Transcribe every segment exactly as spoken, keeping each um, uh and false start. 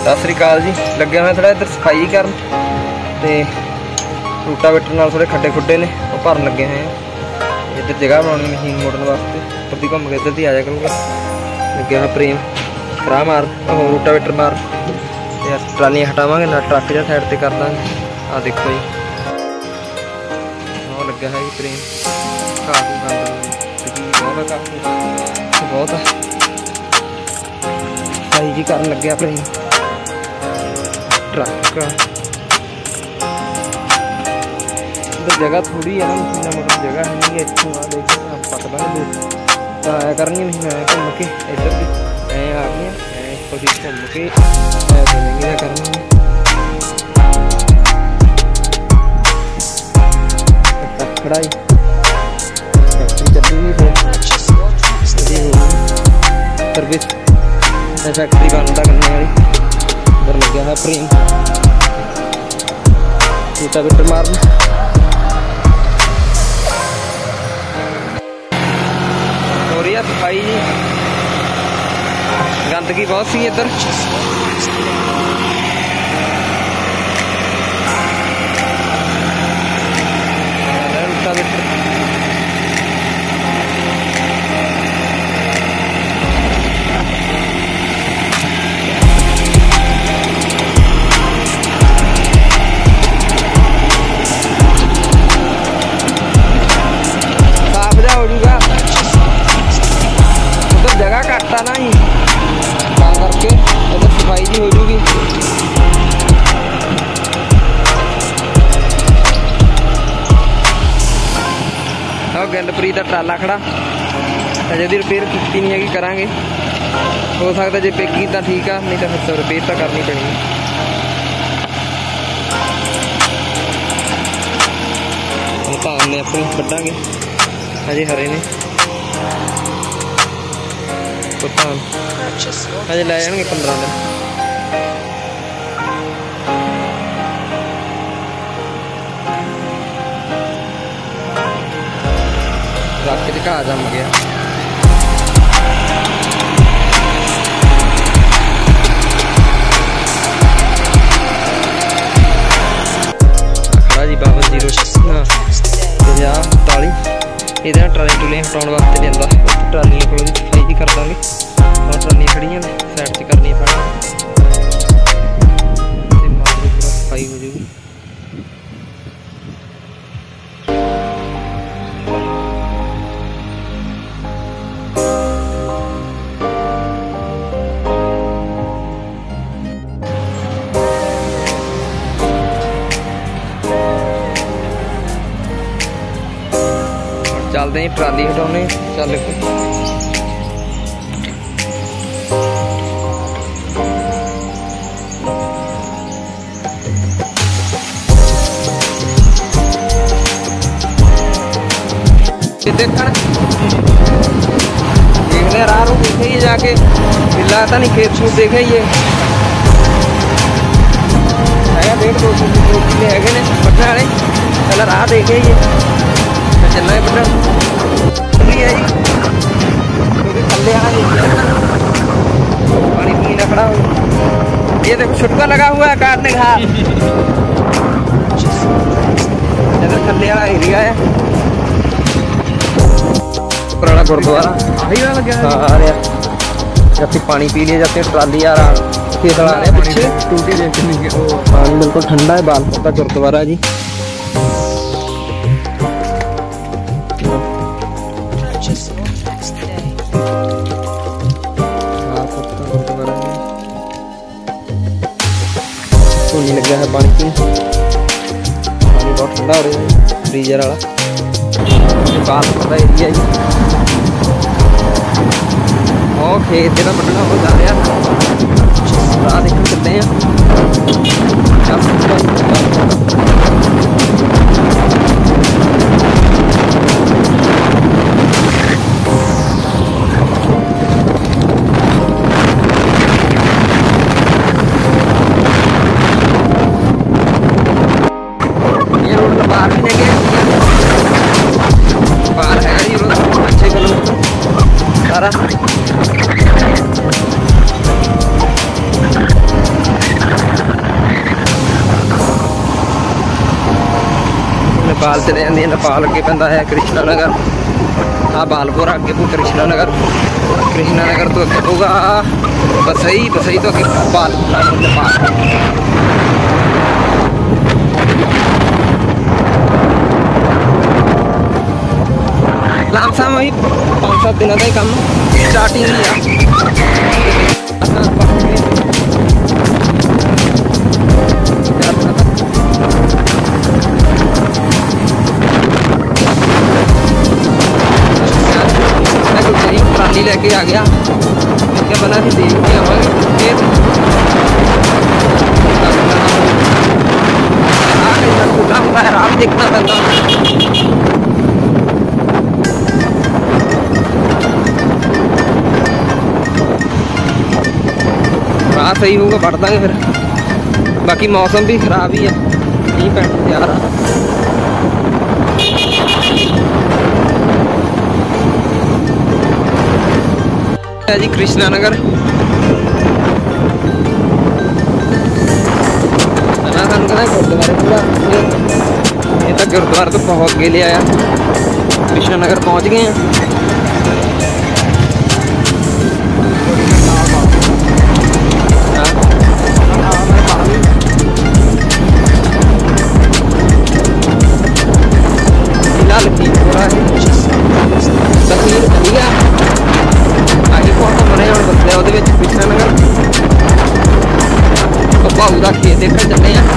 सत श्री अकाल जी। लगे हुए थोड़ा इधर सफाई कर रूटावेटर नाल थोड़े खड्डे खुड्डे ने वो भरन लगे हुए हैं। इधर जगह बनानी मशीन मोड़न वास्ते, कभी घूम के इधर दी आ जाया करूँगा। लगे हुआ प्रेम करा मार रूटावेटर मार ट्रालियां हटावांगे ना ट्रक जा साइड से कर देंगे। आ देखो जी वो लगे है जी प्रेम घाह बहुत बहुत सफाई जी कर लगे प्रेम ट्रक। इधर जगह थोड़ी है ना मशीन मोटर जगह है नहीं इतों आ देख पक देंगे आया करनी मशीन आया घूम के इधर भी ऐ आ गई ऐ घूम के ऐ करना खड़ाई फैक्ट्री चली फिर सर्विस फैक्ट्री बनता करने वाली। इधर लगे है प्रेम रूटावेटर मारना। हो रही है सफाई जी, गंदगी बहुत सी इधर। जगह घट्ट ना ही करके इधर सफाई जी हो जूगी। गिलप्रीत का ट्राला खड़ा अजे दी रिपेयर की नहीं हैगी, करांगे हो सकता जे पेकी तो ठीक है, नहीं तो फिर तो रिपेयर तो करनी पैनी। धान ने अपनी कटांगे अजे हरे ने धान अजे लै जाएंगे पंद्रह दिन। रात के घाह जम गया। जी बावन जीरो ताली ये ट्राली टूलियां हटाने वास्ते लिया ट्रालियां को सफाई जी कर देंगे। और ट्रालियां खड़ियां ने साइड से करनी पैना पूरा सफाई हो जाएगी। चलते हैं ट्राली हटाने चल के देखने देखने राह रू देखे ही जाके मिला था नहीं खेत छूट देखे ही है डेढ़ दो सौ किले है ने पटना वाले पहले राह देखे ही चलना है पटना है जी क्योंकि थले पानी पीना खड़ा हो। ये देखो छुटका लगा हुआ है काटने घास इधर थले वाला एरिया है पुराना गुरुद्वारा जब पानी पी लिए जाते हैं ट्राली आ रहा खेत आ रहे पीछे पानी बिल्कुल ठंडा है। बालपुर का गुरुद्वारा जी धोनी लगा है पानी पी पानी बहुत ठंडा हो रहा है फ्रीजर वाला। बालपुर का एरिया जी और खेत जो बढ़ना हो जा रहा राह देखने चलते हैं। ये रोड तो बाहर भी नहीं गए बाहर है ये रोड अच्छे किलोमीटर सारा नेपाल चले जाती है। नेपाल अगे पैंदा है कृष्णा नगर, आ बालपुर अगे पू कृष्णा नगर, कृष्णा नगर तो अगे होगा बसई, बसई तो अगे बालपुर नेपाल। लामसाम वही पाँच सात दिन का ही काम स्टार्टिंग ही है। ट्राली लेके आ गया, क्या बना कि देख के आवांगे फिर राह देखना पैदा। राह सही होगा बढ़ देंगे फिर, बाकी मौसम भी खराब ही है, नहीं पैंट जा रहा। है जी कृष्णा नगर, गुरुद्वारे पूरा ये तक गुरुद्वारे तो बहुत अगे ले आया। कृष्णा नगर पहुंच गए हैं। जिला लखीमपुर है, तहसील बलिया आगे बहुत बने हम बसते वो कृष्णा नगर तो भाऊ का खेत देखने चले हैं।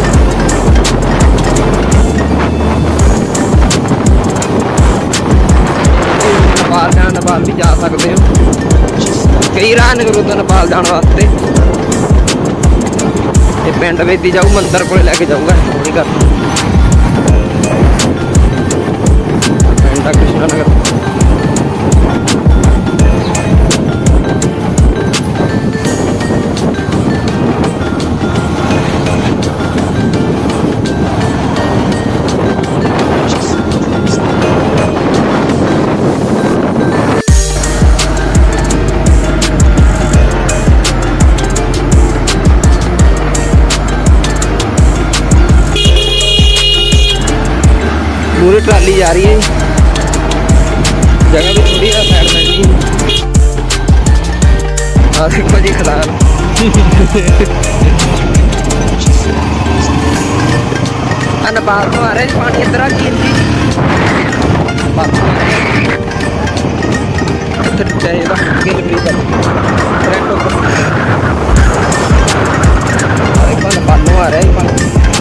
नेपाल जाना, नेपाल भी जा सकते हो, कई राह ने करो तो नेपाल जाने वास्ते। ये पिंड वेदी जाऊ मंदिर को लेके जाऊंगा थोड़ी कर पिंड कृष्णा नगर। पूरी ट्राली जा रही है, जगह भी थोड़ी है साइड में। हाँ देखो जी खदान नेपाल तो आ रहा है पानी इधर आ कीन जी नेपाल आ रहा है पानी।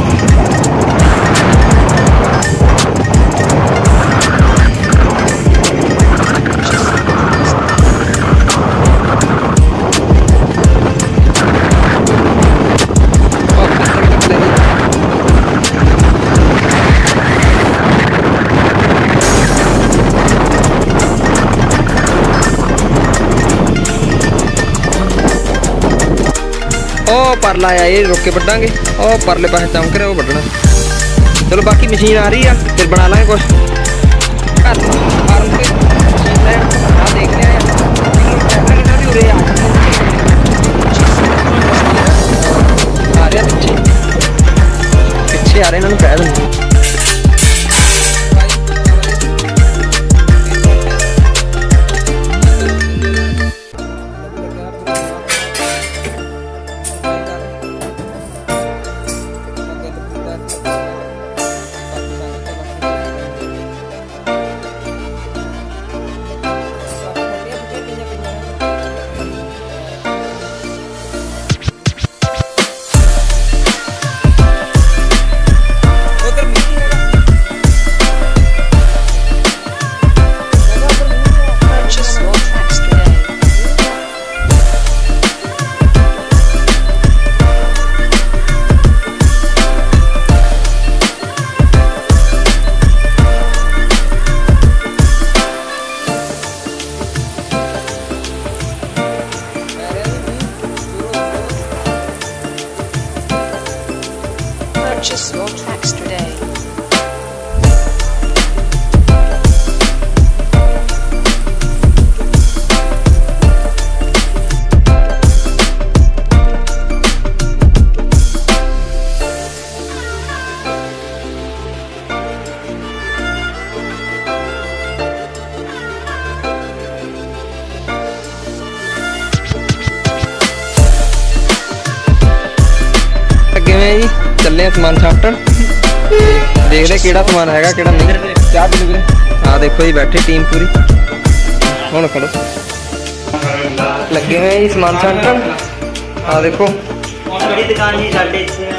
ओ परला आया ये रोक के बढ़ांगे, ओ परले पासे चमक रहा वो बढ़ना। चलो बाकी मशीन आ रही है फिर बना लाएंगे कुछ। देख लिया आ रहे पीछे पीछे आ रहे इन्होंने कह देंगे। Purchase your tracks today. ਹੋਏ ਆ ਜੀ, ਚੱਲੇ ਆ ਸਮਾਨ ਛਾਪਣ, ਦੇਖਦੇ ਕਿਹੜਾ ਸਮਾਨ ਹੈਗਾ ਕਿਹੜਾ ਨਹੀਂ। ਚਾਹ ਪੀ ਲਓ ਵੀਰੇ। ਆ ਦੇਖੋ ਜੀ ਬੈਠੇ ਟੀਮ ਪੂਰੀ, ਹੁਣ ਖੜੋ ਲੱਗੇ ਹੋਏ ਆ ਜੀ ਸਮਾਨ ਛਾਪਣ। ਆ ਦੇਖੋ ਦੁਕਾਨ ਜੀ ਸਾਡੇ ਇੱਥੇ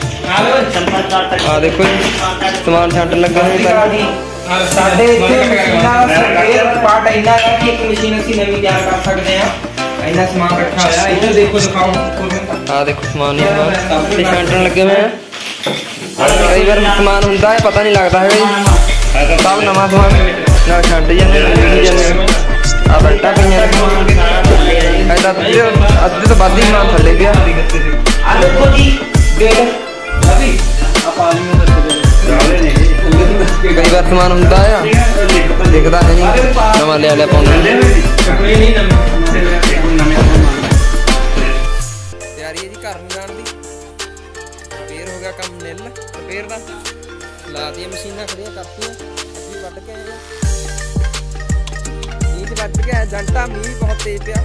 ਆ ਦੇਖੋ ਜੀ ਸਮਾਨ ਛਾਂਟਣ ਲੱਗੇ ਹੋਏ ਪਹਿਲਾਂ। ਸਾਡੇ ਇੱਥੇ ਮਸ਼ੀਨਾਂ ਦਾ ਸਪੇਅਰ ਪਾਰਟ ਇੰਨਾ ਹੈ ਕਿ ਇੱਕ ਮਸ਼ੀਨ ਅਸੀਂ ਨਵੀਂ ਤਿਆਰ ਕਰ ਸਕਦੇ ਹਾਂ। ਇੰਨਾ ਸਮਾਨ ਰੱਖਾ ਹੋਇਆ ਇੱਧਰ ਦੇਖੋ, ਦਿਖਾਓ। ਆ ਦੇਖੋ ਸਮਾਨ ਤੇ ਛਾਂਟਣ ਲੱਗੇ ਹੋਏ ਆ। ਕਈ ਵਾਰ ਸਮਾਨ ਹੁੰਦਾ ਹੈ ਪਤਾ ਨਹੀਂ ਲੱਗਦਾ ਹੈਗਾ ਜੀ, ਸਭ ਨਵਾਂ ਸਮਾਨ ਨਾਲ ਛੱਡ ਜਾਂਦੇ ਲਿਖੀ ਜਾਂਦੇ। ਆ ਬਲਟਾਂ ਪਈਆਂ ਐਦਾਂ ਅੱਧੇ ਤੋਂ ਵੱਧ ਹੀ ਸਮਾਨ ਥੱਲੇ ਪਿਆ। ਆ ਦੇਖੋ ਜੀ ਦੇਖ ਅਭੀ ਆ ਪਾਣੀ ਨੂੰ ਦੱਸ ਦੇ ਕਈ ਵਾਰ ਸਮਾਨ ਹੁੰਦਾ ਆ ਦਿਖਦਾ ਹੈ ਨਹੀਂ, ਨਵਾਂ ਲਿਆ ਲਿਆ ਪਾਉਂਦੇ। ਤਿਆਰੀ ਹੈ ਜੀ ਘਰ ਨੂੰ ਜਾਣ ਦੀ। ਰਿਪੇਅਰ ਹੋ ਗਿਆ ਕੰਮ ਨਿੱਲ ਰਿਪੇਅਰ ਦਾ, ਲਾ ਦੀਆਂ ਮਸ਼ੀਨਾਂ ਖੜੀਆਂ ਕਰਤੀਆਂ। ਅਸੀਂ ਵੱਢ ਕੇ ਆਏ ਮੀਂਹ 'ਚ ਵੱਢ ਕੇ ਆਏ ਜੰਟਾ, ਮੀਂਹ ਬਹੁਤ ਤੇਜ਼ ਪਿਆ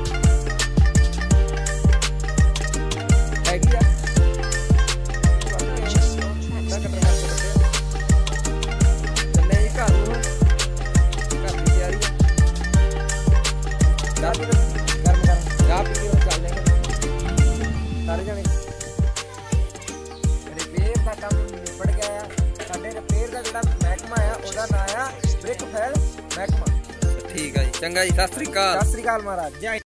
ਹੈਗੀ ਆ। ਸਾਰੇ ਜਣੇ ਰਿਪੇਅਰ ਦਾ ਕੰਮ ਨਿਬੜ ਗਿਆ ਆ। ਸਾਡੇ ਰਿਪੇਅਰ ਦਾ ਜਿਹੜਾ ਮਹਿਕਮਾ ਆ ਉਹਦਾ ਨਾਂ ਆ ਬ੍ਰਿਕ ਫੈਲ ਮਹਿਕਮਾ। ਠੀਕ ਆ ਜੀ, ਚੰਗਾ ਜੀ, ਸਤਿ ਸ੍ਰੀ ਅਕਾਲ। ਸਤਿ ਸ੍ਰੀ ਅਕਾਲ ਮਹਾਰਾਜ।